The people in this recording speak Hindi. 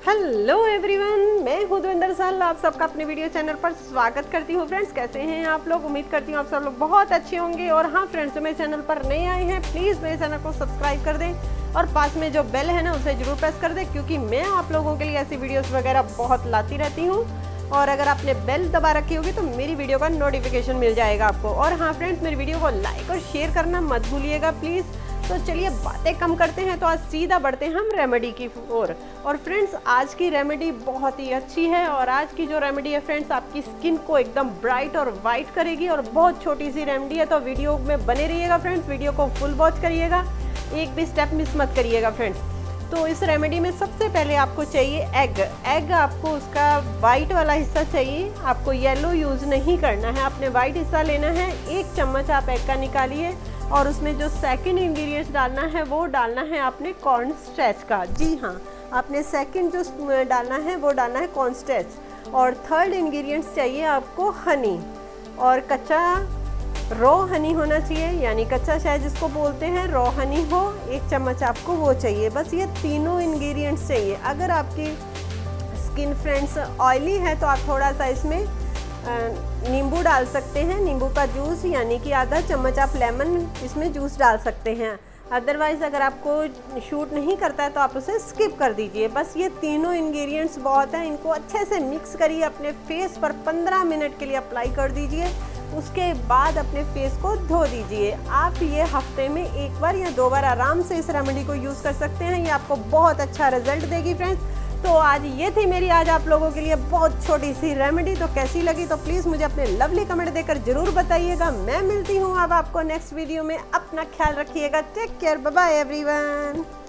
हेलो एवरीवन, मैं हूं दविंदर साल। आप सबका अपने वीडियो चैनल पर स्वागत करती हूं। फ्रेंड्स, कैसे हैं आप लोग? उम्मीद करती हूं आप सब लोग बहुत अच्छे होंगे। और हाँ फ्रेंड्स, जो मेरे चैनल पर नए आए हैं प्लीज़ मेरे चैनल को सब्सक्राइब कर दें और पास में जो बेल है ना उसे जरूर प्रेस कर दें, क्योंकि मैं आप लोगों के लिए ऐसी वीडियोज़ वगैरह बहुत लाती रहती हूँ। और अगर आपने बेल दबा रखी होगी तो मेरी वीडियो का नोटिफिकेशन मिल जाएगा आपको। और हाँ फ्रेंड्स, मेरी वीडियो को लाइक और शेयर करना मत भूलिएगा प्लीज़। तो चलिए बातें कम करते हैं, तो आज सीधा बढ़ते हैं हम रेमेडी की ओर। और फ्रेंड्स, आज की रेमेडी बहुत ही अच्छी है। और आज की जो रेमेडी है फ्रेंड्स, आपकी स्किन को एकदम ब्राइट और वाइट करेगी। और बहुत छोटी सी रेमेडी है, तो वीडियो में बने रहिएगा फ्रेंड्स। वीडियो को फुल वॉच करिएगा, एक भी स्टेप मिस मत करिएगा फ्रेंड्स। तो इस रेमेडी में सबसे पहले आपको चाहिए एग आपको उसका वाइट वाला हिस्सा चाहिए। आपको येलो यूज़ नहीं करना है, आपने वाइट हिस्सा लेना है। 1 चम्मच आप एग का निकालिए और उसमें जो सेकंड इंग्रेडिएंट्स डालना है वो डालना है आपने कॉर्न स्टार्च का। जी हाँ, आपने सेकंड जो डालना है वो डालना है कॉर्न स्टार्च। और थर्ड इंग्रेडिएंट्स चाहिए आपको हनी, और कच्चा रॉ हनी होना चाहिए, यानी कच्चा शहद जिसको बोलते हैं, रॉ हनी हो 1 चम्मच आपको वो चाहिए। बस ये तीनों इंग्रेडिएंट्स चाहिए। अगर आपकी स्किन फ्रेंड्स ऑयली है तो आप थोड़ा सा इसमें नींबू डाल सकते हैं, नींबू का जूस, यानी कि आधा चम्मच आप लेमन इसमें जूस डाल सकते हैं। अदरवाइज़ अगर आपको शूट नहीं करता है तो आप उसे स्किप कर दीजिए। बस ये तीनों इंग्रेडिएंट्स बहुत हैं। इनको अच्छे से मिक्स करिए, अपने फेस पर 15 मिनट के लिए अप्लाई कर दीजिए। उसके बाद अपने फेस को धो दीजिए। आप ये हफ्ते में 1 बार या 2 बार आराम से इस रेमेडी को यूज़ कर सकते हैं। ये आपको बहुत अच्छा रिजल्ट देगी फ्रेंड्स। तो आज ये थी मेरी आज आप लोगों के लिए बहुत छोटी सी रेमेडी। तो कैसी लगी तो प्लीज़ मुझे अपने लवली कमेंट देकर जरूर बताइएगा। मैं मिलती हूँ अब आपको नेक्स्ट वीडियो में। अपना ख्याल रखिएगा। Take care, bye bye everyone.